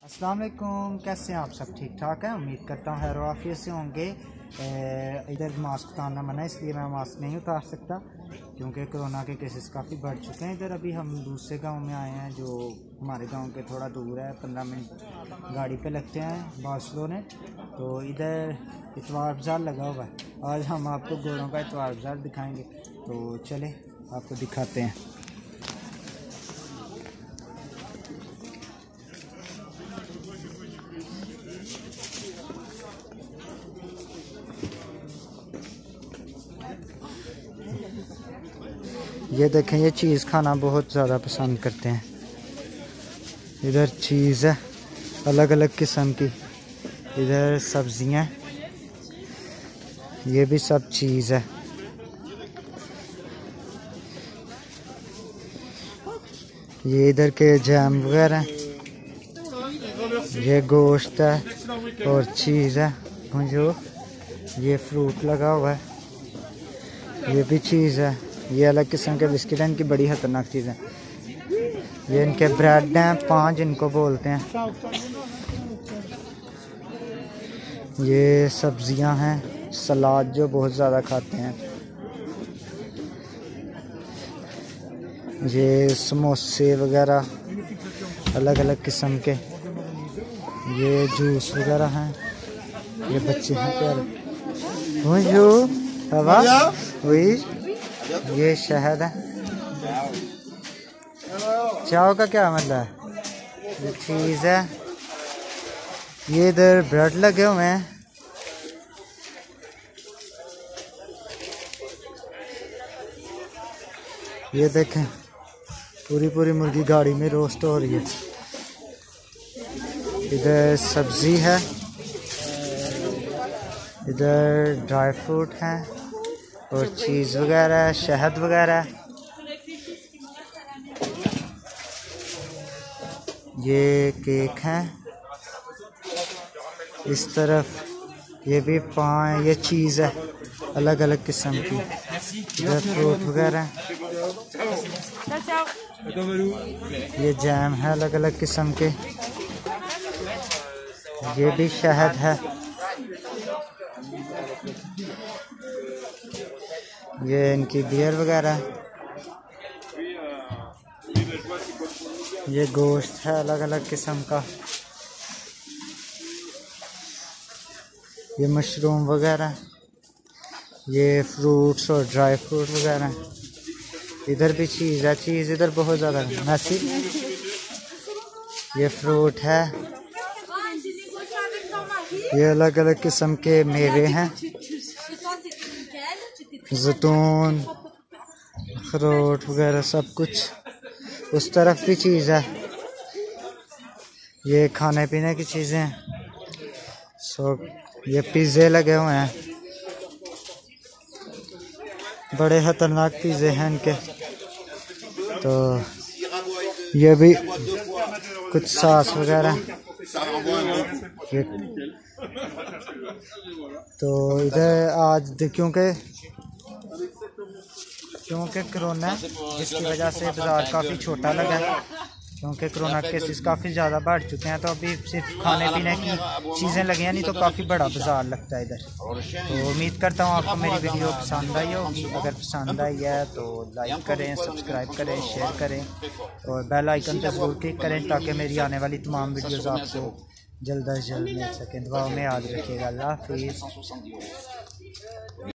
अस्सलाम वालेकुम, कैसे हैं आप? सब ठीक ठाक हैं? उम्मीद करता हूँ खैर आफियत से होंगे। इधर मास्क उतारना मना है, इसलिए मैं मास्क नहीं उतार सकता क्योंकि कोरोना के केसेस काफ़ी बढ़ चुके हैं। इधर अभी हम दूसरे गांव में आए हैं जो हमारे गांव के थोड़ा दूर है, 15 मिनट गाड़ी पे लगते हैं बार्सिलोना। तो इधर इतवार बाज़ार लगा हुआ है। आज हम आपको गोरों का इतवार बाज़ार दिखाएँगे, तो चले आपको दिखाते हैं। ये देखें, ये चीज़ खाना बहुत ज़्यादा पसंद करते हैं। इधर चीज़ है अलग अलग किस्म की, इधर सब्जियां, ये भी सब चीज़ है। ये इधर के जैम वगैरह, ये गोश्त है और चीज़ है। जो ये फ्रूट लगा हुआ है, ये भी चीज़ है। ये अलग किस्म के बिस्किट हैं, इनकी बड़ी खतरनाक चीज़ें। ये इनके ब्रेड हैं, 5 इनको बोलते हैं। ये सब्जियां हैं, सलाद जो बहुत ज़्यादा खाते हैं। ये समोसे वगैरह अलग अलग किस्म के, ये जूस वगैरह हैं। ये बच्चे हैं प्यारे। जो हवा वही, ये शहद है। चाव का क्या मतलब है? ये चीज़ है। ये इधर ब्रेड लगे हुए हैं। ये देखें, पूरी पूरी मुर्गी गाड़ी में रोस्ट हो रही है। इधर सब्जी है, इधर ड्राई फ्रूट है और चीज़ वगैरह, शहद वगैरह। ये केक है। इस तरफ ये भी ये चीज़ है अलग अलग किस्म की। इधर फ्रूट वगैरह, ये जैम है अलग अलग किस्म के। ये भी शहद है। ये इनकी बियर वगैरह। ये गोश्त है अलग अलग किस्म का। ये मशरूम वगैरह, ये फ्रूट्स और ड्राई फ्रूट वगैरह। इधर भी चीज़ है, चीज़ इधर बहुत ज़्यादा मैसी। ये फ्रूट है। ये अलग अलग किस्म के मेवे हैं, जैतून, अखरोट वगैरह सब कुछ। उस तरफ भी चीज़ है। ये खाने पीने की चीज़ें। ये पिज़्ज़े लगे हुए हैं, बड़े खतरनाक पिज़्ज़े हैं इनके। तो ये भी कुछ सॉस वगैरह। ये तो इधर आज क्योंकि कोरोना है, जिसकी वजह से बाज़ार काफ़ी छोटा लगा है। क्योंकि कोरोना केसेस काफ़ी ज़्यादा बढ़ चुके हैं, तो अभी सिर्फ खाने पीने की चीज़ें लगी हैं, नहीं तो काफ़ी बड़ा बाज़ार लगता है इधर। तो उम्मीद करता हूँ आपको मेरी वीडियो पसंद आई होगी। अगर पसंद आई है तो लाइक करें, सब्सक्राइब करें, शेयर करें और बेल आइकन पर ज़रूर क्लिक करें ताकि मेरी आने वाली तमाम वीडियोज़ आपको जल्द अज जल्द मिल सकें। दुआ में याद रखिएगा। अल्लाह हाफिज़।